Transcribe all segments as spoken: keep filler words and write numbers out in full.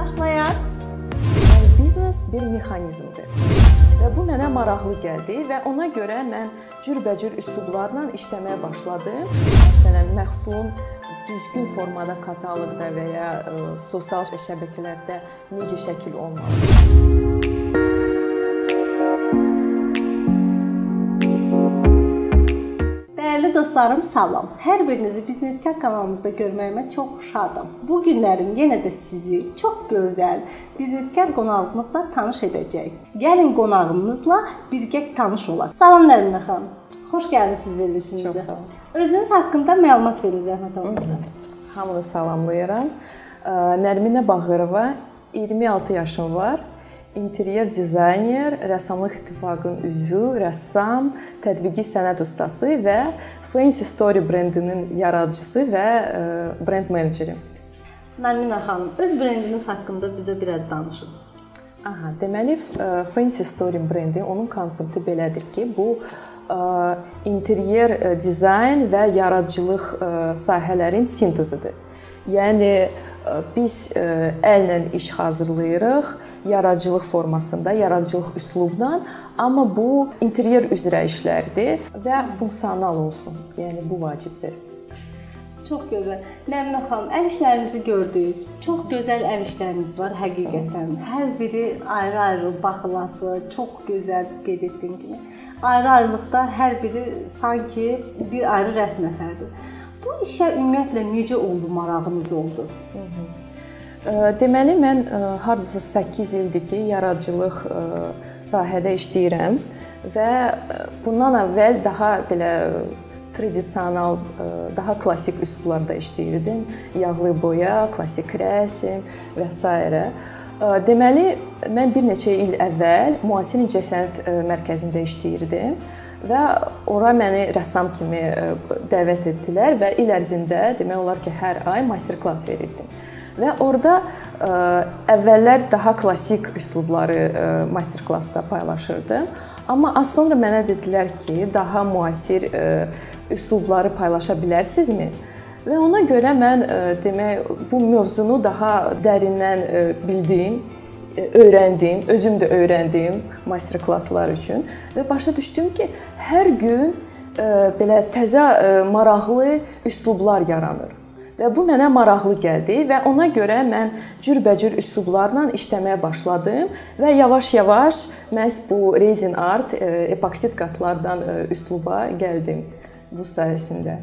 Başlayaq. Yəni, biznes bir mexanizmdir və bu mənə maraqlı gəldi və ona görə mən cürbəcür üsullarla işləməyə başladım. Məsələn, məhsulun düzgün formada kataloqda və ya ə, sosial şəbəkələrdə necə şəkil olmalı. Dəyərli dostlarım, salam. Hər birinizi Biznes-Kar kanalımızda görməyimə çox şadam. Bu günlərim yenə də sizi çox gözəl Biznes-Kar qonağımızla tanış edəcək. Gəlin qonağımızla birgə tanış olaq. Salam Nərminə xanım. Xoş gəldiniz verilişimizə. Çox sağ olun. Özünüz haqqında məlumat verin zəhmət olmasa. Hamını salamlayıram. Nərminə Bağırova, iyirmi altı yaşım var. İnteryer dizayner, Rəssamlıq İttifaqının üzvü, rəssam, tətbiqi sənət ustası və Fancy Story brendinin yaradıcısı və brend meneceri. Nərminə xanım, öz brendiniz haqqında bizə biraz danışın. Aha, deməli, Fancy Story brendi, onun konsepti belədir ki, bu interyer dizayn və yaradıcılıq sahələrin sintezidir. Yəni, biz əllə iş hazırlayırıq, yaradıcılıq formasında, yaradıcılıq üslubla, amma bu interyer üzrə işlərdir və funksional olsun. Yəni, bu vacibdir. Çox gözəl. Nərminə xanım, əl işlərinizi gördük. Çox gözəl əl işləriniz var həqiqətən. Hər biri ayrı-ayrı baxılası, çox gözəl qeyd etdiyim kimi. Ayrı-ayrılıqda hər biri sanki bir ayrı rəsm əsərdir. Bu işə ümumiyyətlə necə oldu, marağınız oldu? Hı -hı. Deməli, mən hardasa səkkiz ildir ki, yaradıcılıq sahədə işləyirəm və bundan əvvəl daha belə tradisional, daha klassik üsullarda işləyirdim. Yağlı boya, klassik rəsm və s. Deməli, mən bir neçə il əvvəl müasir incəsənət mərkəzində işləyirdim və ora məni rəssam kimi dəvət etdilər və il ərzində demək olar ki, hər ay master-klass verirdim. Və orada ə, əvvəllər daha klassik üslubları ə, master-klassda paylaşırdım. Amma az sonra mənə dedilər ki, daha müasir ə, üslubları paylaşa bilərsinizmi? Və ona görə mən ə, demək, bu mövzunu daha dərindən ə, bildim, ə, öyrəndim, özüm də öyrəndim master-klasslar üçün və başa düşdüm ki, hər gün ə, belə təzə ə, maraqlı üslublar yaranır. Və bu mənə maraqlı gəldi və ona görə mən cürbəcür üslublarla işləməyə başladım və yavaş-yavaş məhz bu resin art, epoksit qatlardan üsluba gəldim bu sayəsində.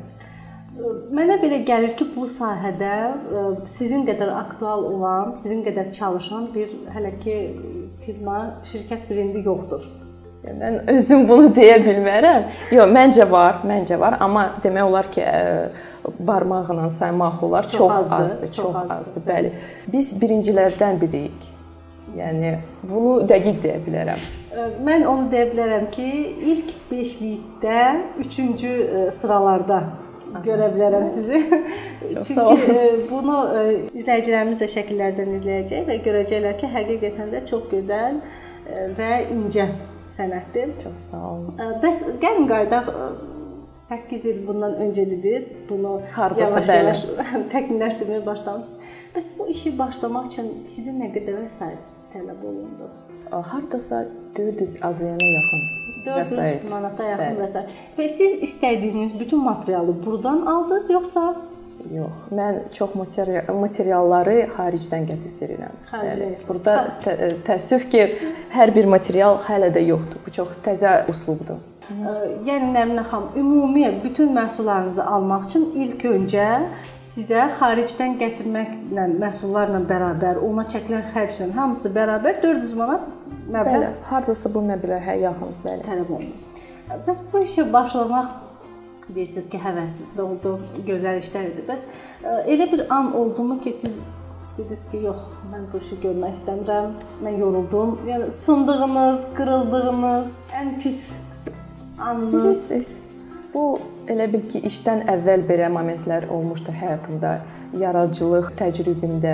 Mənə belə gəlir ki, bu sahədə sizin qədər aktual olan, sizin qədər çalışan bir hələ ki firma, şirkət brendi yoxdur. Mən özüm bunu deyə bilmərəm. Yox, məncə var, məncə var, amma demək olar ki, barmaqla saymaq olar, çox, çox azdır, azdır, çox azdır, azdır, bəli. Biz birincilərdən biriyik. Yəni bunu dəqiq deyə bilərəm. Mən onu deyə bilərəm ki, ilk beşlikdə üçüncü sıralarda görə bilərəm sizi. Çox sağ olun. Çünki bunu izləyicilərimiz də şəkillərdən izləyəcək və görəcəklər ki, həqiqətən də çox gözəl və incə sənətdir. Çox sağ olun. Bəs gəlin qayıdaq, səkkiz il bundan öncəlidir. Bunu yavaş-yavaş təkmilləşdirməyə başlamışsınız. Bəs bu işi başlamaq üçün sizə nə qədər vəsait tələb olundu? Hardasa dörd yüz azıyana yaxın dörd yüz manata yaxın vəsait. Və siz istədiyiniz bütün materialı buradan aldınız, yoxsa? Yox, mən çox materialları xaricdən gətizdirirəm. Yəni, burada tə təəssüf ki, hər bir material hələ də yoxdur. Bu çox təzə üslubdur. Yəni, Nərminə xanım, ümumi bütün məhsullarınızı almaq üçün ilk öncə sizə xaricdən gətirməklə, məhsullarla bərabər, ona çəkilən xərclə hamısı bərabər dörd yüz manat məbləğ? Bəli, hardasa bu məbləğə yaxın tələb olunur. Bəs bu işə başlamaq, deyirsiniz ki, həvəsli oldu, gözəl işlər idi. Bəs elə bir an oldu mu ki, siz dediniz ki, yox, mən bu işi görmək istəmirəm, mən yoruldum. Yəni, sındığınız, qırıldığınız, ən pis anınız. Bilirsiniz, bu elə bil ki, işdən əvvəl belə momentlər olmuşdu həyatımda, yaradıcılıq təcrübimdə.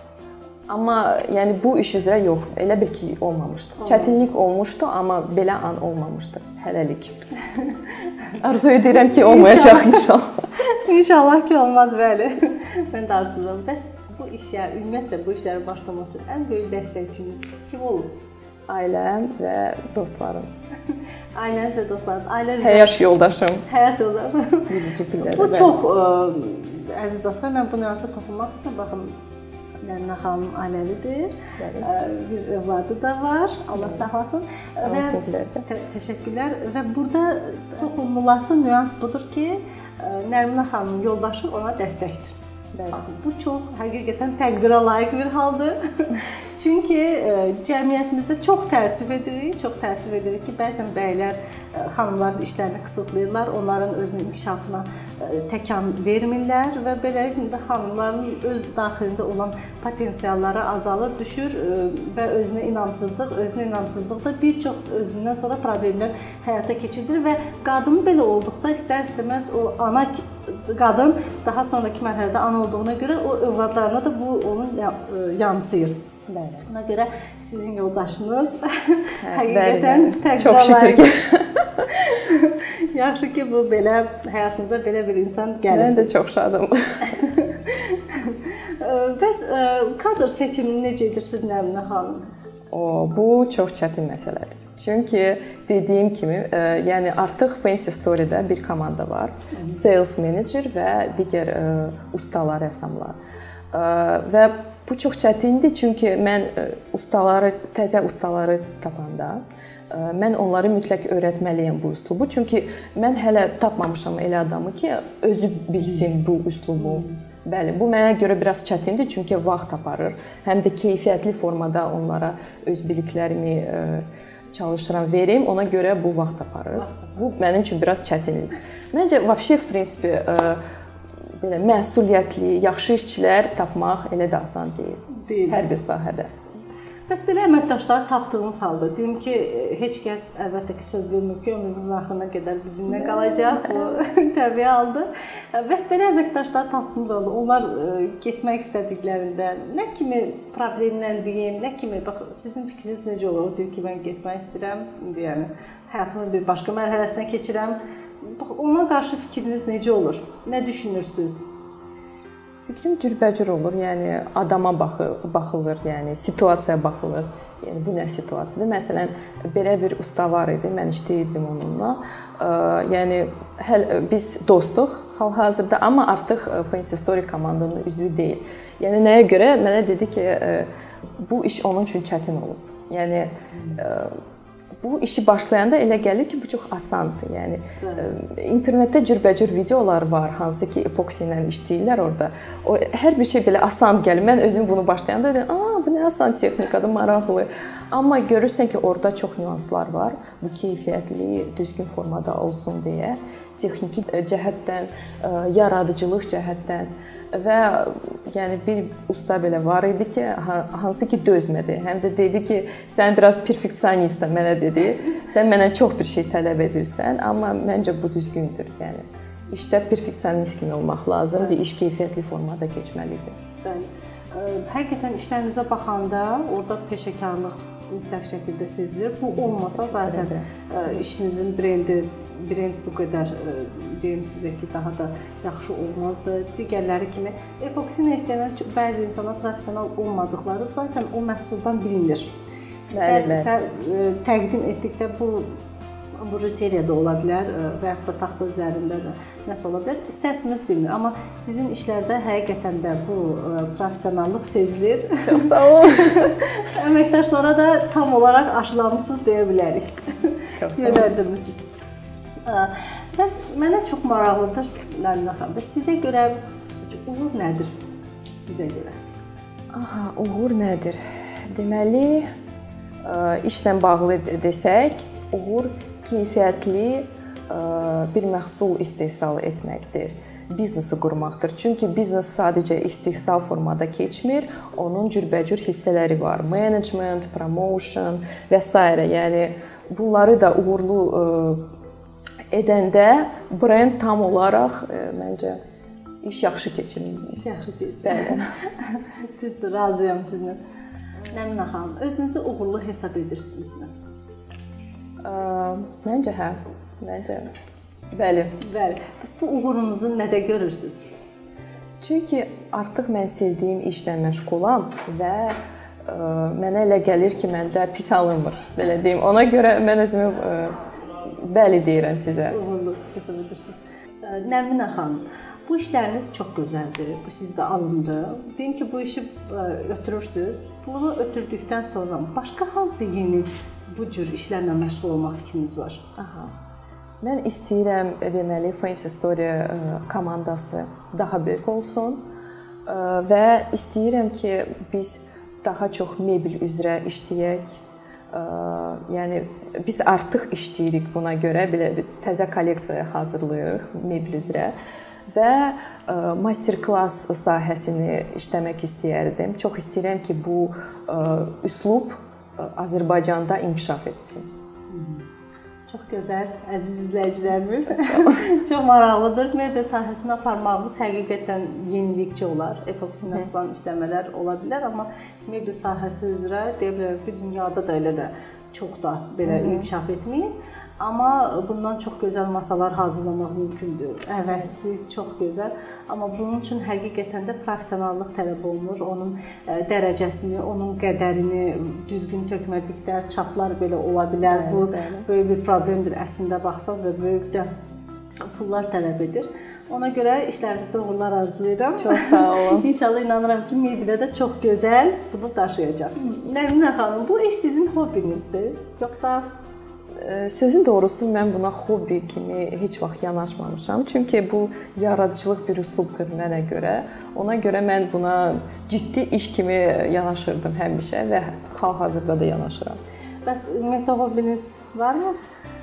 Amma yəni bu iş üzrə yox, elə bil ki, olmamışdı. Çətinlik olmuşdu, amma belə an olmamışdı hələlik. Arzu edirəm ki, olmayacaq inşallah. İnşallah ki, olmaz, bəli. Mən də arzulayıram. Bəs bu işə, ümumiyyətlə bu işlərə başlamaq üçün ən böyük dəstəkçiniz kim olub? Ailəm və dostlarım. Ailəniz və dostlarınız. Ailəniz həyat yoldaşım. Həyat yoldaşım. Birinci pillədə. Bu çox ə, əziz dostlar, mən bu nüansa toxunmaq istəyirəm. Baxın, Nəminə xanım ailəlidir. Ə, bir övladı da var. Allah saxlasın. Və təşəkkürlər. Və burada toxunulası nüans budur ki, Nəminə xanımın yoldaşı ona dəstəkdir. Baxın, bu çox həqiqətən təqdirə layiq bir haldır. Çünki ə, cəmiyyətimizdə çox təəssüf edirik, çox təəssüf edirik ki, bəzən bəylər ə, xanımların işlərini qısıtlayırlar, onların özünün inkişafına ə, təkan vermirlər və beləliklə xanımların öz daxilində olan potensialları azalır, düşür ə, və özünə inamsızlıq, özünə inamsızlıq da bir çox özündən sonra problemlər həyata keçirilir və qadın belə olduqda istər-istəməz o ana qadın daha sonraki mərhələdə ana olduğuna görə o övladlarına da bu onun yansıyır. Bəli. Ona görə sizin yoldaşınız həqiqətən təqdirə çox şükür ki. Yaxşı ki, bu belə həyatınıza belə bir insan gəlir. Mən də çox şadım. Bəs kadr seçimini necə edirsiniz Nəminə xanım? O, bu çox çətin məsələdir. Çünki dediyim kimi, ə, yəni artıq Fancy Story-də bir komanda var. Hı-hı. Sales manager və digər ə, ustalar, rəssamlar. Ə, və bu çox çətindir, çünki mən ə, ustaları, təzə ustaları tapanda ə, mən onları mütləq öyrətməliyəm bu üslubu. Çünki mən hələ tapmamışam elə adamı ki, özü bilsin bu üslubu. Bəli, bu mənə görə biraz çətindir, çünki vaxt aparır. Həm də keyfiyyətli formada onlara öz biliklərimi ə, çalışıram verim, ona görə bu vaxt aparır. Bu mənim üçün biraz çətindir. Məncə, vəbşə, v prinsipi, ə, belə məsuliyyətli, yaxşı işçilər tapmaq elə də asan deyil. Deyil. Hər bir sahədə. Bəs belə əməkdaşları tapdığınız halda, deyim ki, heç kəs əlbəttə ki, söz vermir ki, ömrümüzün axırına qədər bizimlə qalacaq, bu təbii haldır. Bəs belə əməkdaşları tapdığınız halda, onlar getmək istədiklərində nə kimi problemləndiyim, nə kimi, bax, sizin fikriniz necə olur? O deyir ki, mən getmək istəyirəm, yəni, həyatımın bir başqa mərhələsinə keçirəm. Bax, ona qarşı fikriniz necə olur? Nə düşünürsünüz? Fikrim cürbəcür olur, yəni adama baxır, baxılır, yəni situasiyaya baxılır. Yəni bu nə situasiyadır? Məsələn, belə bir usta var idi, mən işləyirdim onunla. Yəni həl biz dostuq hal-hazırda, amma artıq Fancy Story komandanın üzvü deyil. Yəni nəyə görə? Mənə dedi ki, bu iş onun üçün çətin olub. Yəni bu işi başlayanda elə gəlir ki, bu çox asandır. Yəni internetdə cürbəcür videolar var, hansı ki, epoksi ilə işləyirlər orada. O hər bir şey belə asan gəlir. Mən özüm bunu başlayanda dedim, "A, bu nə asan texnikadır, maraqlı." Amma görürsən ki, orada çox nüanslar var. Bu keyfiyyətli, düzgün formada olsun deyə, texniki cəhətdən, yaradıcılıq cəhətdən və yəni bir usta belə var idi ki, hansı ki dözmədi. Həm də dedi ki, sən biraz perfeksionistsən, mənə dedi. Sən mənə çox bir şey tələb edirsən, amma məncə bu düzgündür. Yəni işdə perfeksionist kimi olmaq lazımdır, iş keyfiyyətli formada keçməlidir. Bəli. Həqiqətən işlərinizə baxanda orada peşəkarlıq mütləq şəkildə sezilir. Bu olmasa zaten işinizin brendi, brend bu qədər deyim sizə ki, daha da yaxşı olmazdı. Digərləri kimi epoksi ilə işləyən bəzi insanlar professional olmadıqları zaten o məhsuldan bilinir. Bəli, təqdim etdikdə bu bujuteriyada ola bilər və yaxud da taxta üzərində də nəsə ola bilər. İstərsiniz bilmir, amma sizin işlərdə həqiqətən də bu professionallıq sezilir. Çox sağ olun. Əməkdaşlara da tam olaraq aşılamısınız deyə bilərik. Çox sağ olun. Yönləndirmisiniz. Bəs mənə çox maraqlıdır, Nəminə xanım. Bəs sizə görə uğur nədir? Sizə görə? Aha, uğur nədir? Deməli, işlə bağlı desək, uğur keyfiyyətli bir məhsul istehsal etməkdir, biznesi qurmaqdır. Çünki biznes sadəcə istehsal formada keçmir, onun cürbəcür hissələri var. Management, promotion və s. Yəni bunları da uğurlu edəndə brend tam olaraq məncə iş yaxşı keçir. İş yaxşı keçir. Bəli. Düzdür, razıyam sizinlə. Nəminə xanım, özünüzü uğurlu hesab edirsinizmi? Məncə hə, məncə bəli. Bəli. Bəs bu uğurunuzu nədə görürsünüz? Çünki artıq mən sevdiyim işlə məşğulam və ə, mənə elə gəlir ki, məndə pis alınmır, belə deyim. Ona görə mən özümü ə, bəli deyirəm sizə. Uğurlu hesab edirsiniz. Nərminə xanım, bu işləriniz çox gözəldir. Bu sizdə alındı. Deyim ki, bu işi ötürürsüz. Bunu ötürdükdən sonra başqa hansı yeni bu cür işlərlə məşğul olmaq fikriniz var? Aha. Mən istəyirəm, deməli, Fancy Story komandası daha böyük olsun və istəyirəm ki, biz daha çox mebel üzrə işləyək. Yəni biz artıq işləyirik buna görə, belə təzə kolleksiya hazırlayırıq mebel üzrə və master-klass sahəsini işləmək istəyərdim. Çox istəyirəm ki, bu üslub Azərbaycanda inkişaf etsin. Çox gözəl, əziz izləyicilərimiz. Çox maraqlıdır. Mebel sahəsini aparmağımız həqiqətən yenilikçi olar. Epoksindən falan işləmələr ola bilər, amma mebel sahəsi üzrə deyə bilərəm ki, dünyada da elə də çox da belə inkişaf etməyib. Amma bundan çox gözəl masalar hazırlamaq mümkündür. Əvəzsiz, çox gözəl. Amma bunun üçün həqiqətən də professionallıq tələb olunur. Onun dərəcəsini, onun qədərini düzgün tökmədikdə çaplar belə ola bilər. Bu böyük bir problemdir əslində baxsaz və böyük də pullar tələb edir. Ona görə işlərinizdə uğurlar arzulayıram. Çox sağ olun. İnşallah inanıram ki, mebelə də çox gözəl bunu daşıyacaqsınız. Nərminə xanım, bu iş sizin hobbinizdir, yoxsa? Sözün doğrusu mən buna hobbi kimi heç vaxt yanaşmamışam. Çünki bu yaradıcılıq bir üslubdur mənə görə. Ona görə mən buna ciddi iş kimi yanaşırdım həmişə və hal-hazırda da yanaşıram. Bəs ümumiyyətlə hobbiniz varmı?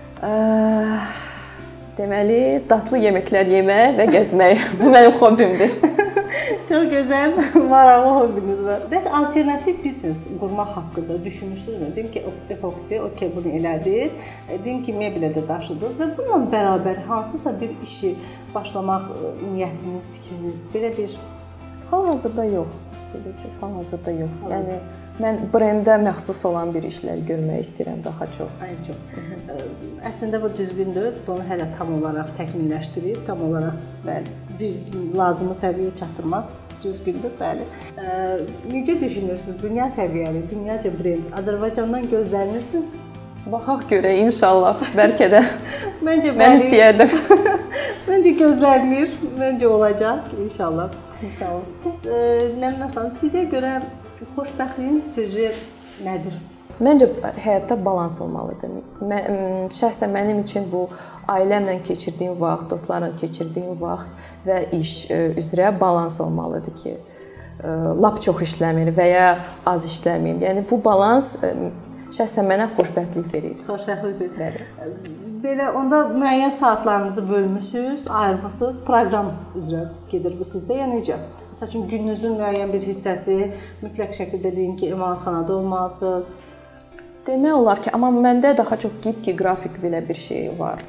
Deməli, dadlı yeməklər yemək və gəzmək. Bu mənim hobbimdir. Çox gözəl, maraqlı hobbiniz var. Bəs alternativ biznes qurmaq haqqında düşünmüşsünüzmü? Deyim ki, epoksi, okey, bunu elədiniz. Deyim ki, mebelə də daşıdınız və bununla bərabər hansısa bir işi başlamaq niyyətiniz, fikriniz, belə bir... Hal-hazırda yox. Bilirsiniz, hal-hazırda yox. Yəni, mən brendə məxsus olan bir işlər görmək istəyirəm daha çox. Ay, çox. Əslində bu düzgündür. Bunu hələ tam olaraq təkmilləşdirib, tam olaraq bəli, bir lazımı səviyyəyə çatdırmaq düzgündür, bəli. Necə düşünürsünüz? Dünya səviyyəli, dünyaca brend Azərbaycandan gözlənirdi? Baxaq görə, inşallah, bəlkə də Məncə mən istəyərdim. Məncə gözlənir, məncə olacaq, inşallah. İnşallah. Bəs Nərminə xanım, sizə görə xoşbəxtliyin sirri nədir? Məncə həyatda balans olmalıdır. Mən, şəxsən mənim üçün bu ailəmlə keçirdiyim vaxt, dostlarla keçirdiyim vaxt və iş üzrə balans olmalıdır ki, lap çox işləmir və ya az işləmir. Yəni bu balans şəxsən mənə xoşbəxtlik verir. Xoşbəxtlik verir. Belə onda müəyyən saatlarınızı bölmüsünüz, ayırmısınız, proqram üzrə gedir bu sizdə, ya necə? Məsəl üçün gününüzün müəyyən bir hissəsi mütləq şəkildə deyin ki, emalatxanada olmalısınız. Demək olar ki, amma məndə daha çox qipki, qrafik belə bir şey var.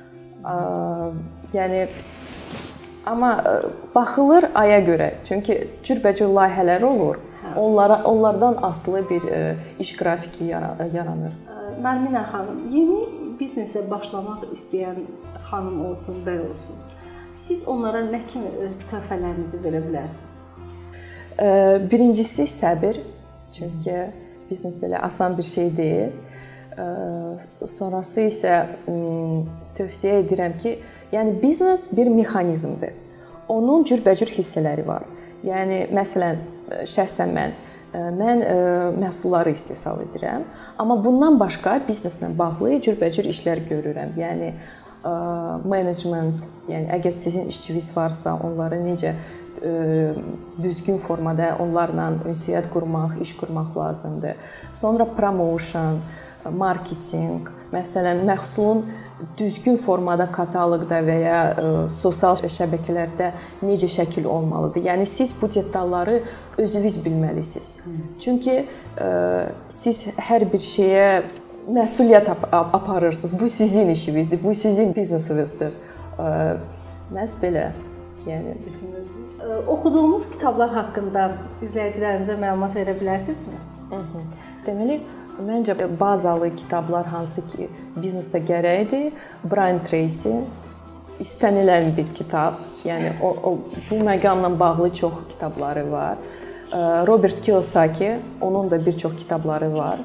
Yəni, amma baxılır aya görə, çünki cürbəcür layihələr olur, onlara, onlardan asılı bir iş qrafiki yaranır. Nərminə xanım, yeni biznesə başlamaq istəyən xanım olsun, bəy olsun, siz onlara nə kimi öz töhfələrinizi verə bilərsiniz? Birincisi səbir, çünki biznes belə asan bir şey deyil. Sonrası isə tövsiyə edirəm ki, yəni biznes bir mexanizmdir. Onun cürbəcür hissələri var. Yəni, məsələn, şəxsən mən, mən məhsulları istehsal edirəm, amma bundan başqa bizneslə bağlı cürbəcür işlər görürəm. Yəni, management, yəni əgər sizin işçiniz varsa, onları necə düzgün formada onlarla ünsiyyət qurmaq, iş qurmaq lazımdır. Sonra promotion, marketing, məsələn, məhsulun düzgün formada kataloqda və ya sosial şəbəkələrdə necə şəkil olmalıdır. Yəni siz bu detalları özünüz bilməlisiniz. Çünki siz hər bir şeyə məsuliyyət aparırsınız. Bu sizin işinizdir, bu sizin biznesinizdir. Məhz belə, yəni düşünürsünüz. Oxuduğunuz kitablar haqqında izləyicilərimizə məlumat verə bilərsinizmi? Deməli, məncə bazalı kitablar hansı ki biznesdə gərəkdir, Brian Tracy, istənilən bir kitab. Yəni o, o bu məqamla bağlı çox kitabları var. Robert Kiyosaki, onun da bir çox kitabları var.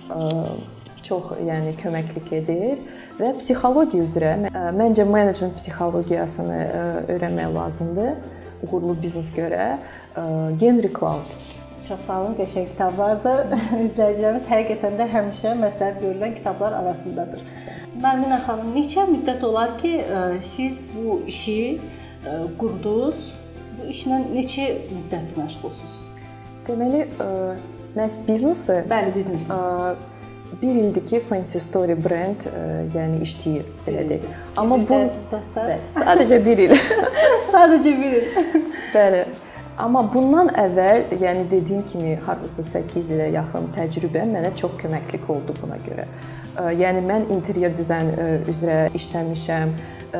Çox yəni köməklik edir və psixologiya üzrə məncə menecment psixologiyasını öyrənmək lazımdır uğurlu biznes görə. Henry Cloud. Çox sağ olun, qəşəng kitablardır. İzləyicilərimiz həqiqətən də həmişə məsləhət görülən kitablar arasındadır. Nərminə xanım, neçə müddət olar ki, siz bu işi qurdunuz? Bu işlə neçə müddət məşğulsunuz? Deməli, məhz biznesi, bəli, biznesi. Bir ildir ki, Fancy Story brend yəni işləyir, belə deyək. Amma bu sadəcə bir il. Sadəcə bir il. Bəli. Amma bundan əvvəl, yəni dediyim kimi, hardasa səkkiz ilə yaxın təcrübə mənə çox köməklik oldu buna görə. Yəni mən interyer dizayn üzrə işləmişəm,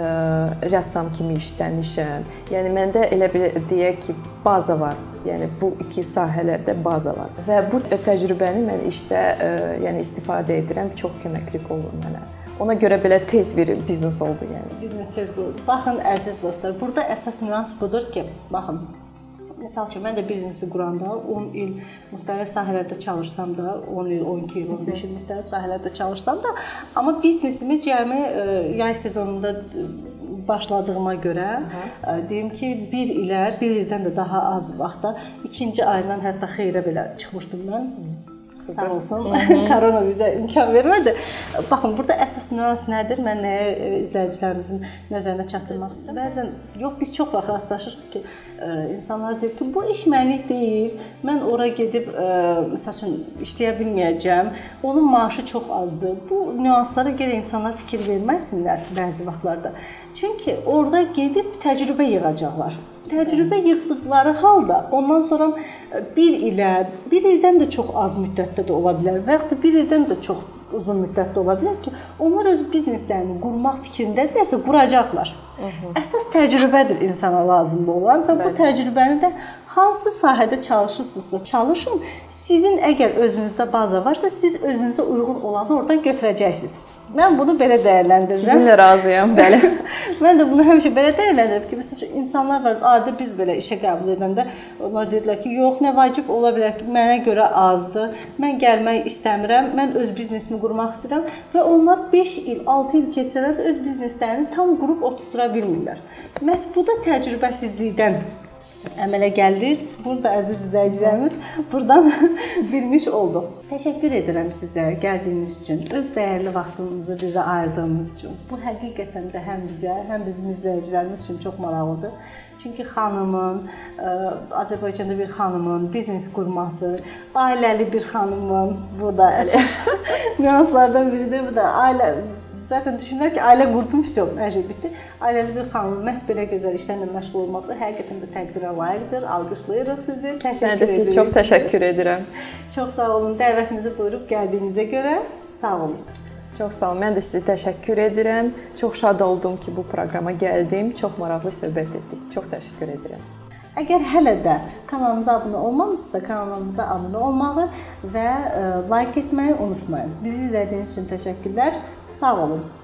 rəssam kimi işləmişəm. Yəni məndə elə bir deyək ki, baza var. Yəni bu iki sahələrdə baza var. Və bu təcrübəni mən işdə yəni istifadə edirəm, çox köməklik olur mənə. Ona görə belə tez bir biznes oldu, yəni. Biznes tez oldu. Baxın əziz dostlar, burada əsas nüans budur ki, baxın. Məsəl üçün, mən də biznesi quranda on il müxtəlif sahələrdə çalışsam da, on il, on iki il, on beş il müxtəlif sahələrdə çalışsam da, amma biznesimi cəmi yay sezonunda başladığıma görə, Aha. deyim ki, bir ilə, bir ildən də daha az vaxtda, ikinci aydan hətta xeyrə belə çıxmışdım mən. Sağ olsun, korona bizə imkan vermədi. Baxın, burada əsas nüans nədir? Mən nəyə izləyicilərimizin nəzərinə çatdırmaq istəyirəm. Bəzən, yox, biz çox vaxt rastlaşırıq ki, insanlar deyir ki, bu iş mənlik deyil, mən ora gedib, məsəl üçün, işləyə bilməyəcəm, onun maaşı çox azdır. Bu nüanslara görə insanlar fikir verməsinlər bəzi vaxtlarda. Çünki orada gedib təcrübə yığacaqlar. Təcrübə yığdıqları halda ondan sonra bir ilə, bir ildən də çox az müddətdə də ola bilər və yaxud da bir ildən də çox uzun müddətdə ola bilər ki, onlar öz bizneslərini qurmaq fikrindədirlərsə quracaqlar. Əsas təcrübədir insana lazım olan və bu təcrübəni də hansı sahədə çalışırsınızsa çalışın. Sizin əgər özünüzdə baza varsa, siz özünüzə uyğun olanı oradan götürəcəksiniz. Mən bunu belə dəyərləndirirəm. Sizinlə razıyam, bəli. Mən də bunu həmişə belə dəyərləndirirəm ki, məsələn, insanlar var, adi biz belə işə qəbul edəndə onlar deyirlər ki, yox, nə vacib ola bilər ki, mənə görə azdır, mən gəlmək istəmirəm, mən öz biznesimi qurmaq istəyirəm və onlar beş il, altı il keçsələr öz bizneslərini tam qurub oturtura bilmirlər. Məhz bu da təcrübəsizlikdən əmələ gəlir. Burada əziz izləyicilərimiz buradan bilmiş olduq. Təşəkkür edirəm sizə gəldiyiniz üçün, öz dəyərli vaxtınızı bizə ayırdığınız üçün. Bu həqiqətən də həm bizə, həm bizim izləyicilərimiz üçün çox maraqlıdır. Çünki xanımın, Azərbaycanda bir xanımın biznes qurması, ailəli bir xanımın, bu da əsas nüanslardan biridir. Bu da ailə Bəzən düşünürlər ki, ailə qurdum, vəsə, hər şey bitdi. Ailəli bir xanımın məhz belə gözəl işlərlə məşğul olması həqiqətən də təqdirə layiqdir. Alqışlayırıq sizi. Təşəkkür edirəm. Mən də sizə çox təşəkkür edirəm. Çox sağ olun. Dəvətinizi buyurub gəldiyinizə görə sağ olun. Çox sağ olun. Mən də sizə təşəkkür edirəm. Çox şad oldum ki, bu proqrama gəldim. Çox maraqlı söhbət etdik. Çox təşəkkür edirəm. Əgər hələ də kanalımıza abunə olmamısınızsa, kanalımıza abunə olmağı və like etməyi unutmayın. Bizi izlədiyiniz üçün təşəkkürlər. Sağ olun.